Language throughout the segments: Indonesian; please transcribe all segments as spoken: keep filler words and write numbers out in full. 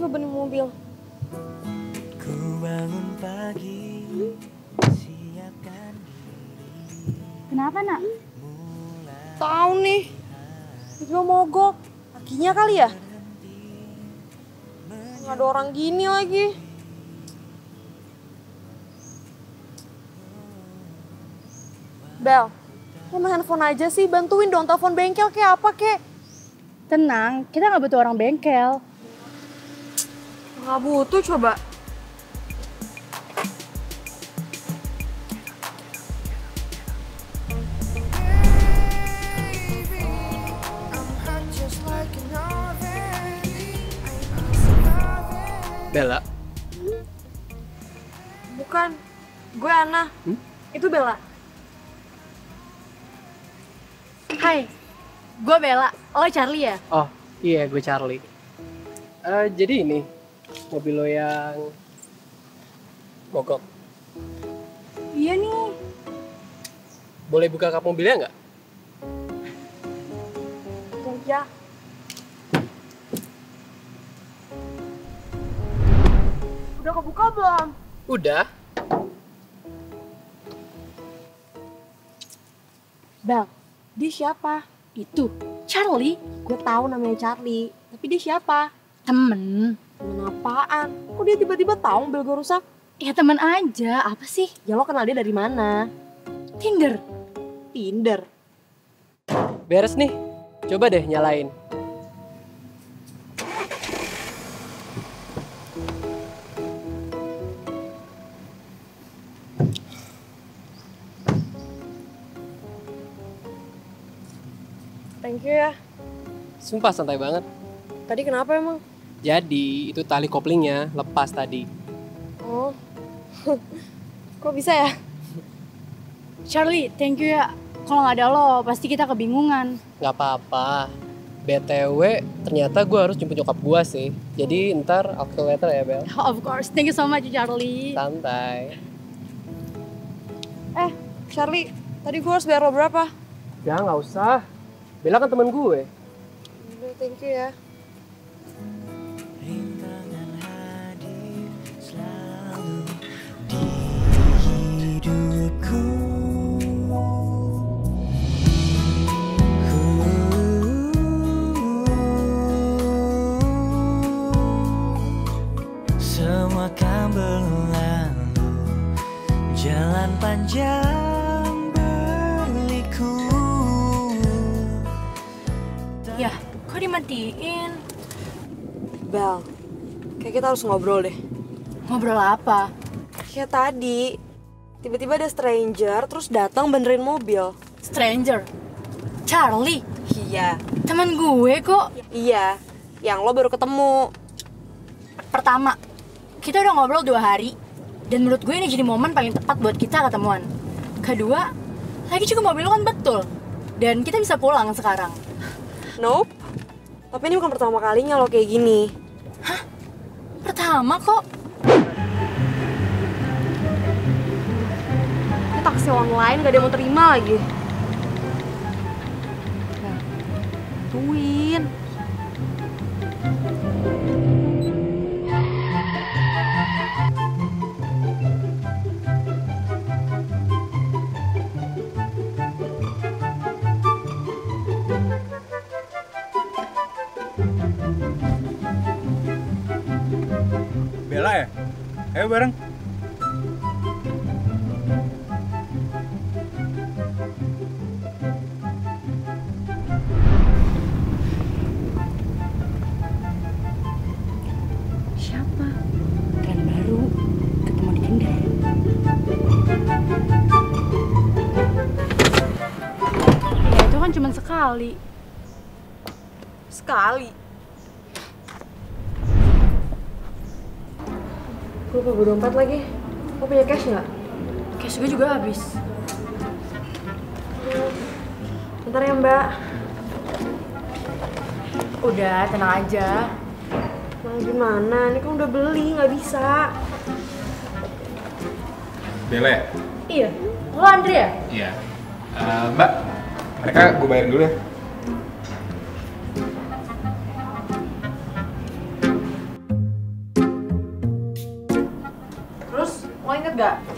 coba nih mobil. Ku bangun pagi, siapkan diri. Kenapa, Nak? Tahu nih. Tiba mogok. Kakinya kali ya? Nggak ada orang gini lagi. Bel, lo main handphone aja sih, bantuin dong telepon bengkel kayak apa kek. Tenang, kita nggak butuh orang bengkel. Nggak butuh coba. Bella. Bukan, gue Ana. Hmm? Itu Bella. Hai, gue Bella. Lo Charlie ya? Oh iya, gue Charlie. Eh jadi ini mobil lo yang mogok. Iya nih. Boleh buka kap mobilnya nggak? Ya. Udah kebuka belum? Udah. Bel, dia siapa? Itu, Charlie. Gue tahu namanya Charlie, tapi dia siapa? Temen. Temen apaan? Kok dia tiba-tiba tahu mobil gue rusak? Ya temen aja, apa sih? Ya lo kenal dia dari mana? Tinder. Tinder. Beres nih. Coba deh nyalain. Thank you ya. Sumpah santai banget. Tadi kenapa emang? Jadi itu tali koplingnya lepas tadi. Oh, kok bisa ya? Charlie, thank you ya. Kalau nggak ada lo, pasti kita kebingungan. Gak apa-apa. B T W ternyata gue harus jemput nyokap gue sih. Jadi ntar I'll call later ya Bel. Of course, thank you so much Charlie. Santai. Eh, Charlie, tadi gue harus bayar lo berapa? Ya nggak usah. Bella kan temen gue. Udah, thank you ya. Rintangan hadir selalu di hidupku. Semua kan berlalu, jalan panjang berliku. Ya, kok dimatiin? Bel, kayak kita harus ngobrol deh. Ngobrol apa? Kayak tadi, tiba-tiba ada stranger terus datang benerin mobil. Stranger? Charlie? Iya, Temen gue kok. iya, yang lo baru ketemu. Pertama, kita udah ngobrol dua hari. Dan menurut gue ini jadi momen paling tepat buat kita ketemuan. Kedua, lagi juga mobil lo kan betul. Dan kita bisa pulang sekarang. Nope, tapi ini bukan pertama kalinya lo kayak gini. Hah? Pertama kok? Ini taksi online gak ada yang mau terima lagi. Nah, tuin. Bella ya? Ayo bareng. Siapa? Tren baru, ketemu di Tinder. Ya itu kan cuma sekali. Sekali. Gue lupa bawa dompet lagi. Lo punya cash nggak? Cash gue juga habis. Bentar ya mbak. Udah, tenang aja. Nah gimana? Ini kan udah beli, nggak bisa. Bella ya? Iya, lo Andre ya? Iya. Eh, Mbak, mereka gue bayarin dulu ya.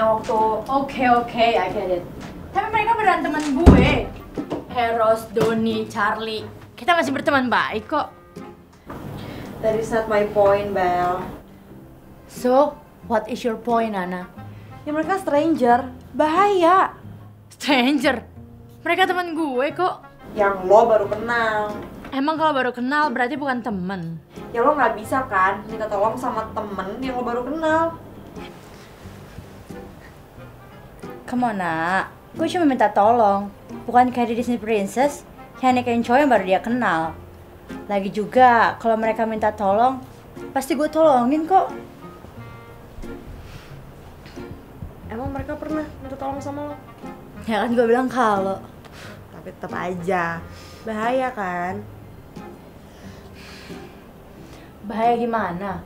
yang waktu oke oke I get it. Tapi mereka beneran teman gue. Eros, Doni, Charlie. Kita masih berteman baik kok. That is not my point, Bel. So, what is your point, Nana? Ya mereka stranger, bahaya. Stranger? Mereka teman gue kok. Yang lo baru kenal. Emang kalau baru kenal berarti bukan temen? Ya lo nggak bisa kan minta tolong sama temen yang lo baru kenal. Come on, Nak. Gue cuma minta tolong. Bukan kayak di Disney Princess yang nikahin cowok yang baru dia kenal. Lagi juga, kalau mereka minta tolong, pasti gue tolongin kok. Emang mereka pernah minta tolong sama lo? Ya kan gue bilang kalau. Tapi tetap aja, bahaya kan? Bahaya gimana?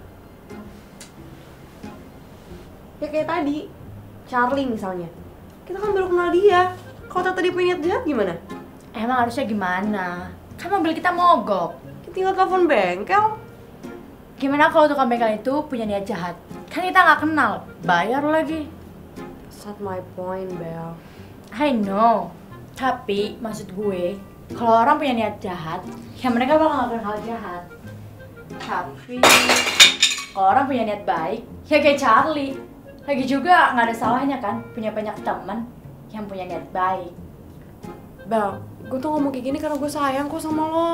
Ya kayak tadi, Charlie misalnya. Kita kan baru kenal dia. Kalau ternyata dia punya niat jahat gimana? Emang harusnya gimana? Kan mobil kita mogok. Kita tinggal telepon bengkel. Gimana kalau tukang bengkel itu punya niat jahat? Kan kita nggak kenal, bayar lagi. That's not my point, Bel. I know. Tapi maksud gue, kalau orang punya niat jahat, ya mereka bakal ngelakuin hal jahat. Tapi kalau orang punya niat baik, ya kayak Charlie. Lagi juga nggak ada salahnya kan punya banyak teman yang punya niat baik. Bel, gue tuh ngomong kayak gini karena gue sayang kok sama lo.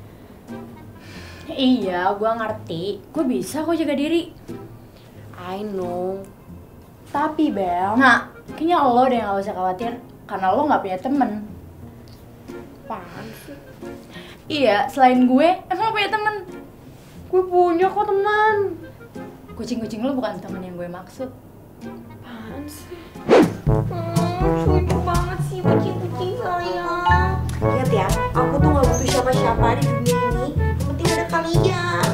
Iya, gue ngerti. Gue bisa kok jaga diri. I know. Tapi Bel, nah kayaknya lo deh yang gak usah khawatir karena lo nggak punya temen. Apaan sih? Iya, selain gue, emang lo punya temen? Gue punya kok teman. Kucing-kucing lo bukan temen yang gue maksud. Apaan sih? Hmm, lucu banget sih kucing-kucing sayang. Ingat ya, aku tuh gak butuh siapa-siapa di dunia ini. Yang penting ada kalian.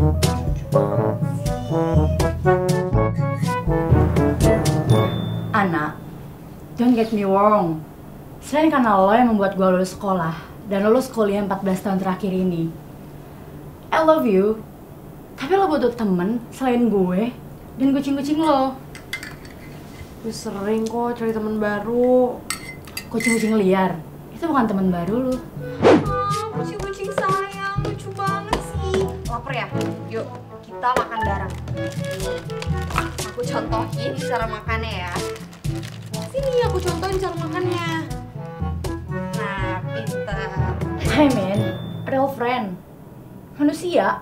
Anak, don't get me wrong. Selain karena lo yang membuat gue lulus sekolah dan lulus kuliah empat belas tahun terakhir ini, I love you. Tapi lo butuh temen selain gue dan kucing-kucing lo. Gue sering kok cari teman baru. Kucing-kucing liar, itu bukan teman baru lo. Ah, kucing-kucing sayang, lucu banget sih. Laper ya? Yuk, kita makan bareng. Nih, aku contohin cara makannya ya. Sini aku contohin cara makannya. Nah, pinter. Hey man, real friend. Manusia.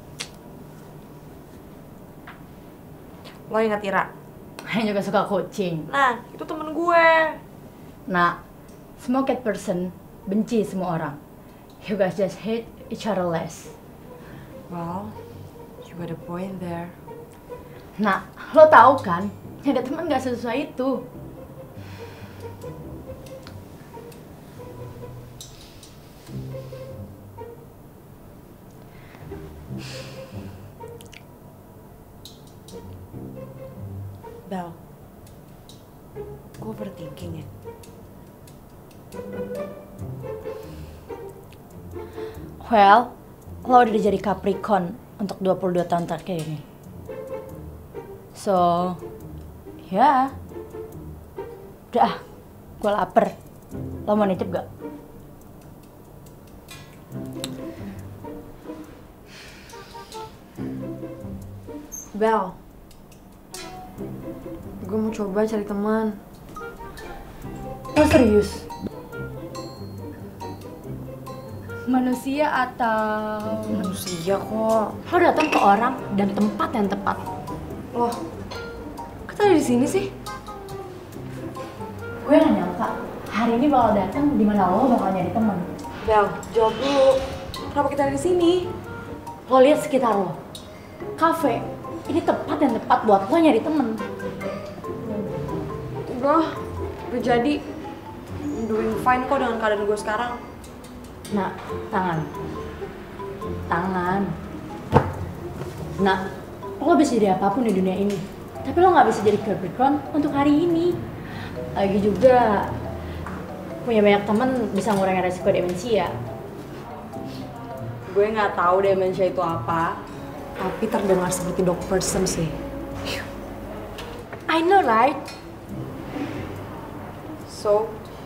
Lo ingat Ira? Yang juga suka kucing. Nah, itu temen gue. Nah, semua cat person benci semua orang. You guys just hate each other less. Well, you got a point there. Nah, lo tahu kan, ada teman gak sesuai itu. Bel, gue overthinking ya. Well, lo udah jadi Capricorn untuk dua puluh dua tahun terakhir ini. So, ya. Udah ah, gue lapar. Lo mau nitip gak? Bel, gue mau coba cari teman. Lo serius? Manusia atau... Manusia kok. Lo datang ke orang dan tempat yang tepat. Loh, kok tadi di sini sih? Gue gak nyangka hari ini bakal datang di mana lo bakal nyari teman. Bel, jawab dulu. Kenapa kita ada di sini? Lo lihat sekitar lo. Cafe, ini tempat yang tepat buat lo nyari temen. Udah, udah jadi. I'm doing fine kok dengan keadaan gue sekarang. Nah, tangan. Tangan. Nah, lo bisa jadi apapun di dunia ini. Tapi lo gak bisa jadi Capricorn untuk hari ini. Lagi juga punya banyak temen bisa ngurangin resiko demensia. Gue nggak tahu demensia itu apa, tapi terdengar seperti dog person sih. I know right? So,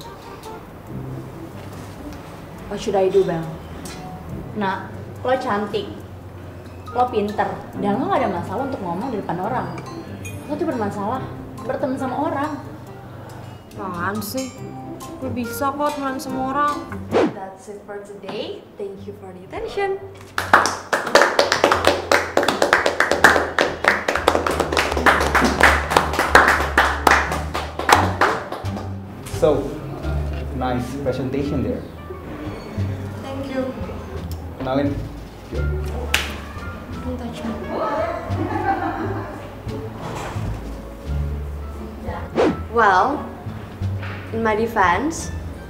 What should I do, Bang? Nah, lo cantik, lo pinter, dan lo gak ada masalah untuk ngomong di depan orang. Lo tuh bermasalah berteman sama orang. apaan sih? Gue bisa kok temenan sama orang. That's it for today. Thank you for the attention. So, nice presentation there. Thank you. Kenalin. Don't touch me. Well, in my defense,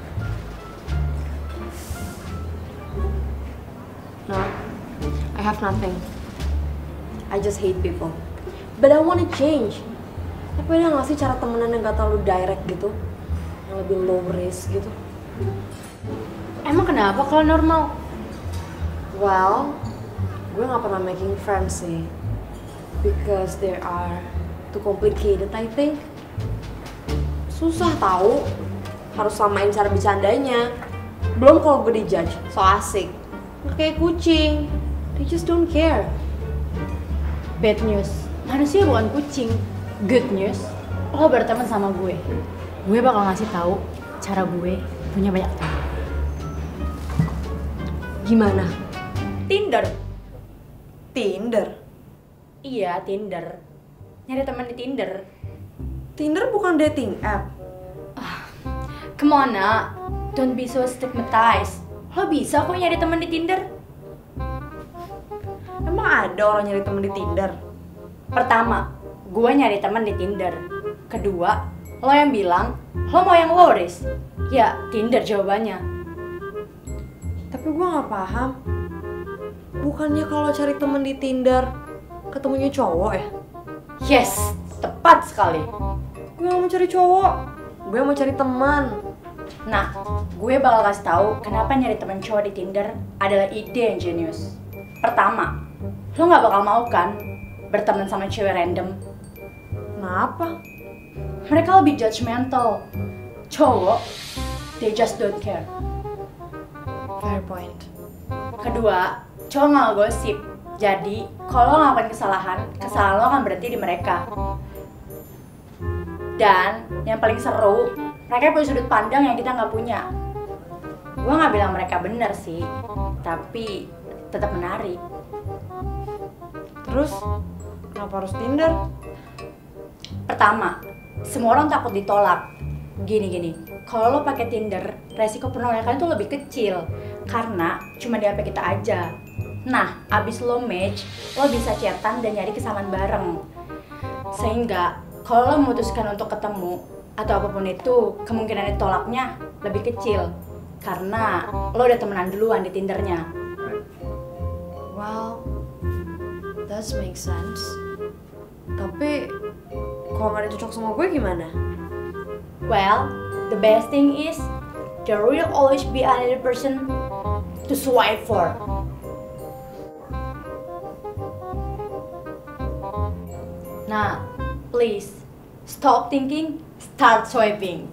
no, I have nothing. I just hate people. But I wanna change. Tapi ada nggak sih cara temenan yang gak terlalu direct gitu? Yang lebih low risk gitu? Emang kenapa kalau normal? Well, gue gak pernah making friends sih. Because they are too complicated, I think. Susah tahu. Harus samain cara bercandanya. Belum kalau gue dijudge, so asik. Gak kayak kucing. They just don't care. Bad news, manusia bukan kucing. Good news, lo berteman sama gue. Gue bakal ngasih tahu cara gue punya banyak teman. Gimana? Tinder. Tinder? Iya, Tinder. Nyari teman di Tinder. Tinder bukan dating app. Come on, nak. Don't be so stigmatized. Lo bisa kok nyari teman di Tinder. Emang ada orang nyari temen di Tinder? Pertama, gue nyari teman di Tinder. Kedua, lo yang bilang lo mau yang low risk. Ya, Tinder jawabannya. Tapi gue gak paham. Bukannya kalau cari temen di Tinder ketemunya cowok ya? Yes, tepat sekali. Gue gak mau cari cowok. Gue mau cari teman. Nah, gue bakal kasih tahu kenapa nyari teman cowok di Tinder adalah ide yang jenius. Pertama, lo nggak bakal mau kan berteman sama cewek random. Kenapa? Mereka lebih judgmental. Cowok, they just don't care. Fair point. Kedua, cowok nggak gosip. Jadi, kalau lo ngelakuin kesalahan, kesalahan lo akan berhenti di mereka. Dan yang paling seru, mereka punya sudut pandang yang kita nggak punya. Gue nggak bilang mereka bener sih, tapi tetap menarik. Terus, kenapa harus Tinder? Pertama, semua orang takut ditolak. Gini-gini, kalau lo pakai Tinder, resiko penolakan itu lebih kecil karena cuma di H P kita aja. Nah, abis lo match, lo bisa chatan dan nyari kesamaan bareng. Sehingga kalau lo memutuskan untuk ketemu atau apapun itu, kemungkinan ditolaknya lebih kecil karena lo udah temenan duluan di Tindernya. Well, that makes sense. Tapi, kalau nggak ada cocok sama gue gimana? Well, the best thing is there will always be another person to swipe for. Nah, please stop thinking, start swiping.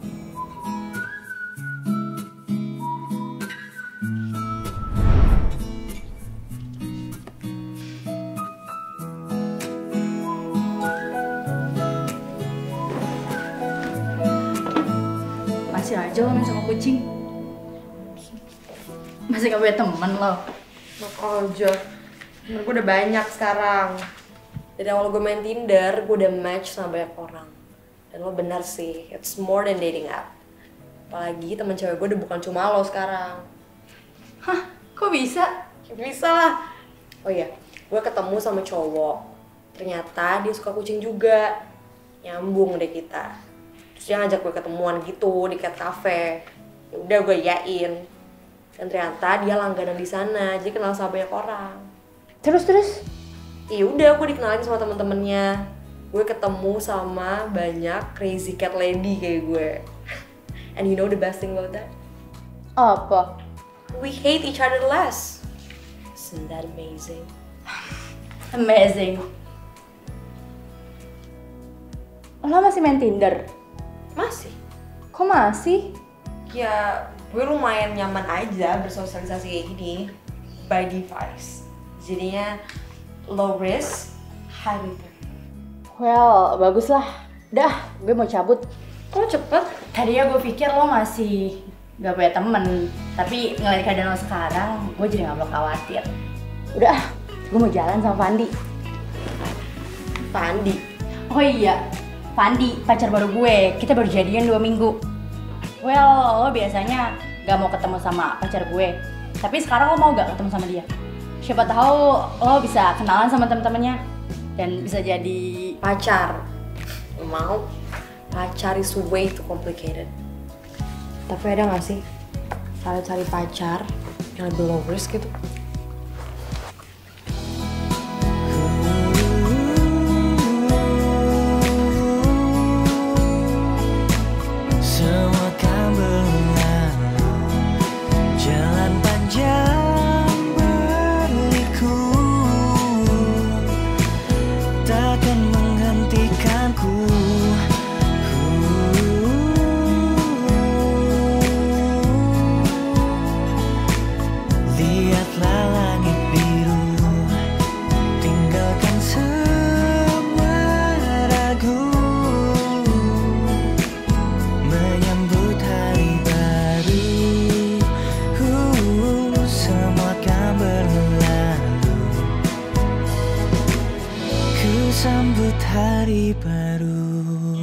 Masih aja lo main sama kucing. Masih gak punya temen lo. Enak aja. Temen gue udah banyak sekarang. Dari awal gue main Tinder, gue udah match sama banyak orang. Dan lo benar sih, it's more than dating app. Apalagi temen cewek gue udah bukan cuma lo sekarang. Hah, kok bisa? Ya bisa lah. Oh iya, gue ketemu sama cowok. Ternyata dia suka kucing juga. Nyambung deh kita. Terus dia ngajak gue ketemuan gitu di cat cafe. Ya udah gue yain. Dan ternyata dia langganan di sana, jadi kenal sama banyak orang. Terus terus? Iya udah, gue dikenalin sama temen-temennya. Gue ketemu sama banyak crazy cat lady kayak gue. And you know the best thing about that? Apa? We hate each other less. Isn't that amazing? Amazing. Lo masih main Tinder? Masih? Kok masih? Ya, gue lumayan nyaman aja bersosialisasi kayak gini by device. Jadinya low risk, high return. Well, bagus lah. Dah, gue mau cabut. Kok cepet? Tadinya gue pikir lo masih gak punya temen, tapi ngeliat keadaan lo sekarang, gue jadi gak perlu khawatir. Udah, gue mau jalan sama Fandi. Fandi? Oh iya, Fandi, pacar baru gue. Kita baru jadian dua minggu. Well, lo biasanya gak mau ketemu sama pacar gue, tapi sekarang lo mau gak ketemu sama dia? Siapa tahu lo bisa kenalan sama temen-temennya dan bisa jadi Pacar? Mau? Pacar is way too complicated. Tapi ada gak sih cara cari pacar yang lebih low risk gitu? Semua kan berlalu, jalan panjang berliku, takkan menghentikanku. Lihatlah langit biru, tinggalkan semua ragu, menyambut hari baru. uh, Semua kan berlalu, ku sambut hari baru.